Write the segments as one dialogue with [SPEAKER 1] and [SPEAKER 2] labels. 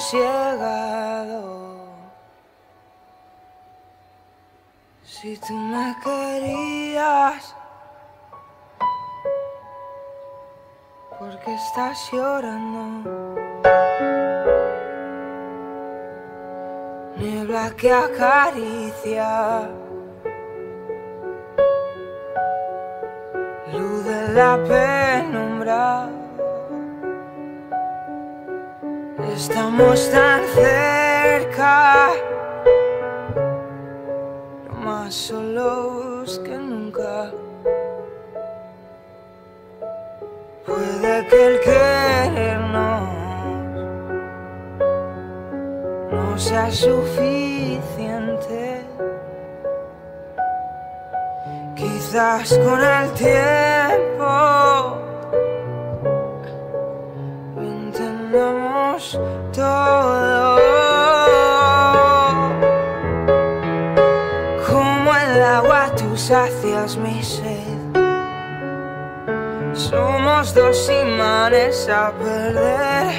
[SPEAKER 1] hemos llegado. Si tú me querías, ¿por qué estás llorando? Niebla que acaricia, luz de la penumbra. Estamos tan cerca, pero más solos que nunca. Puede que el querernos no sea suficiente. Quizás con el tiempo lo entendamos todo. Como el agua tú sacias mi sed. Somos dos imanes a perder.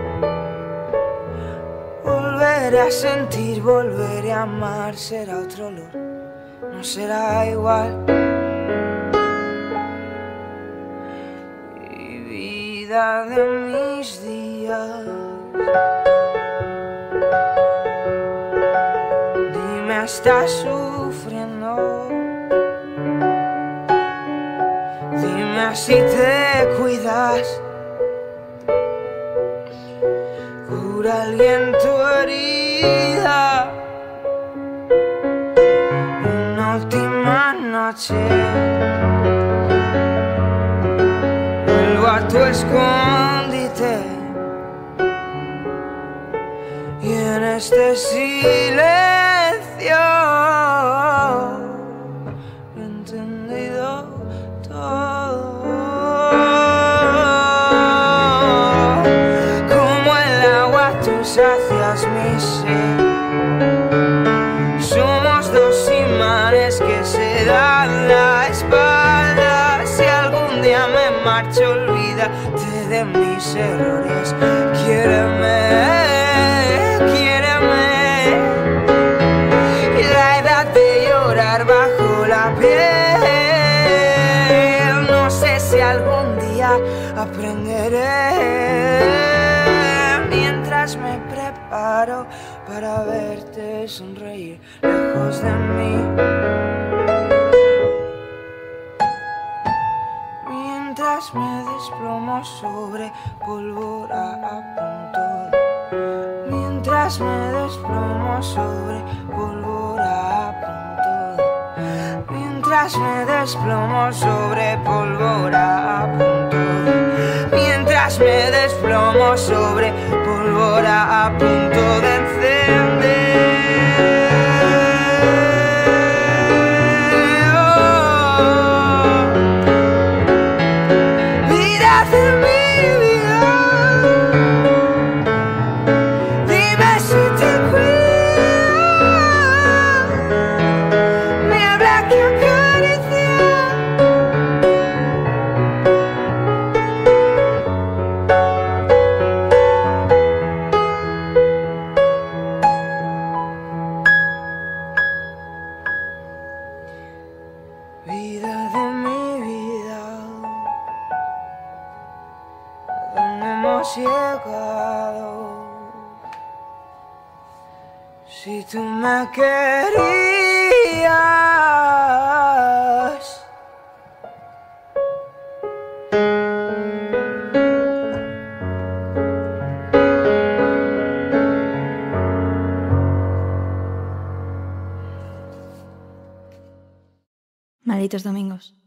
[SPEAKER 1] Volveré a sentir, volveré a amar. Será otro olor, no será igual. Y vida de mis días, dime, ¿estás sufriendo? Dime si te cuidas. Cura alguien tu herida. Una última noche vuelvo a tu escondite. Y en este silencio he entendido todo. Como el agua tú sacias mi sed. Somos dos imanes que se dan la espalda. Si algún día me marcho, olvídate de mis errores. Quiéreme. Bajo la piel, no sé si algún día aprenderé. Mientras me preparo para verte sonreír lejos de mí. Mientras me desplomo sobre pólvora a punto. Mientras me desplomo sobre pólvora a punto. Mientras me desplomo sobre pólvora a punto. Mientras me desplomo sobre pólvora a punto de encender. Vida de mi vida, dime si te cuidas. Niebla que vida de mi vida, ¿a dónde hemos llegado? Si tú me querías.
[SPEAKER 2] Malditos domingos.